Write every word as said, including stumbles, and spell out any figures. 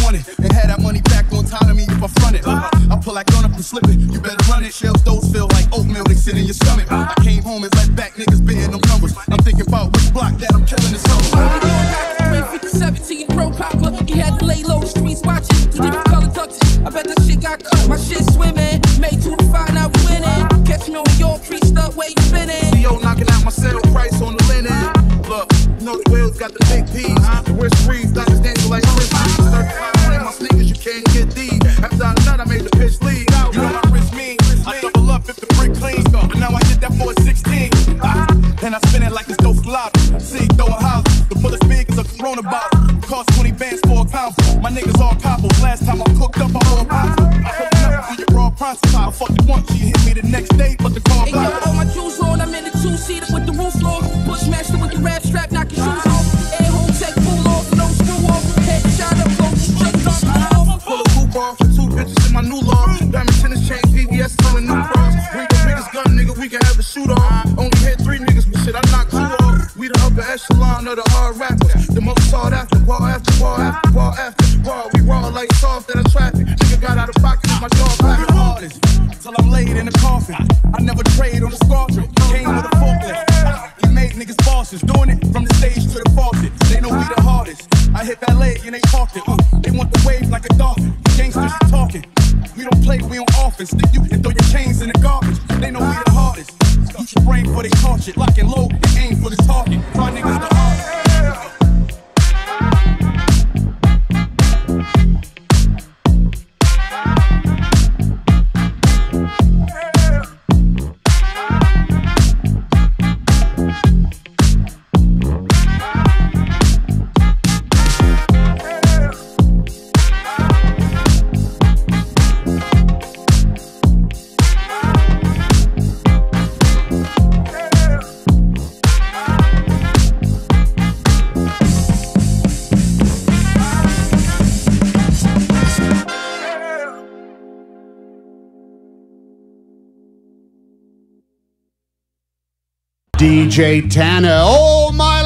wanted. And had that money back on time to me if I front it. I pull that gun up and slip it, you better run it. Shells, those feel like oatmeal, they sit in your stomach. I came home and let back niggas bidding them numbers. I'm thinking about which block that I'm killing this summer. three fifty-seven to your pro popper. You had to lay low, the streets watching. Two different color touches. I bet that shit got cut. My shit swimming. Made two to five, now we winning. Catch me on your creased up, where you spinning. C O knocking out my sale price on the linen. Look, you know the wheels got the big P's. The wrist freeze, diamonds dancing like Christmas. thirty-five my sneakers, you can't get these. After I nut, I made the pitch lead. You know my wrist mean. I double up if the brick clean. But now I hit that for a sixteen. And I spin it like it's dope lobby. See, throw a house. The bullets big as a Corona bottle. Cost twenty bands for a pound. My niggas all coppers. Last time I cooked up, I all pounds. I hooked up with your raw prostitute. I fucked it once, she hit me the next day, but the car blocked. Hey, yo, all my jewels on, I'm in the two-seater with the roof off. Bushmaster with the rap strap, knock your shoes off. Air home, take full off, no screw off. Head shot up, go just off. Full of coupe off, two bitches in my new law. Diamond tennis chain, V V S, selling new cross. Bring the biggest gun, nigga, we can have a shoot off. Only hit three niggas, but shit, I knocked two off. We the upper echelon of the hard rappers. The most sought after, ball after ball after ball after ball. We raw like soft in the traffic. Nigga got out of pocket, my jaw back. Hardest, till I'm laid in the coffin. I never trade on the scorpion. Came with a forklift. We made niggas bosses, doing it from the stage to the faucet. They know we the hardest. I hit that leg and they parked it. Uh, they want the wave like a dolphin. Gangsters talking. We don't play, we on offense. Stick you and throw your chains in the garbage. They know we the hardest. Use your brain for they torch it. Lock and load and aim for the target. My niggas the hardest. D J Tanner, oh my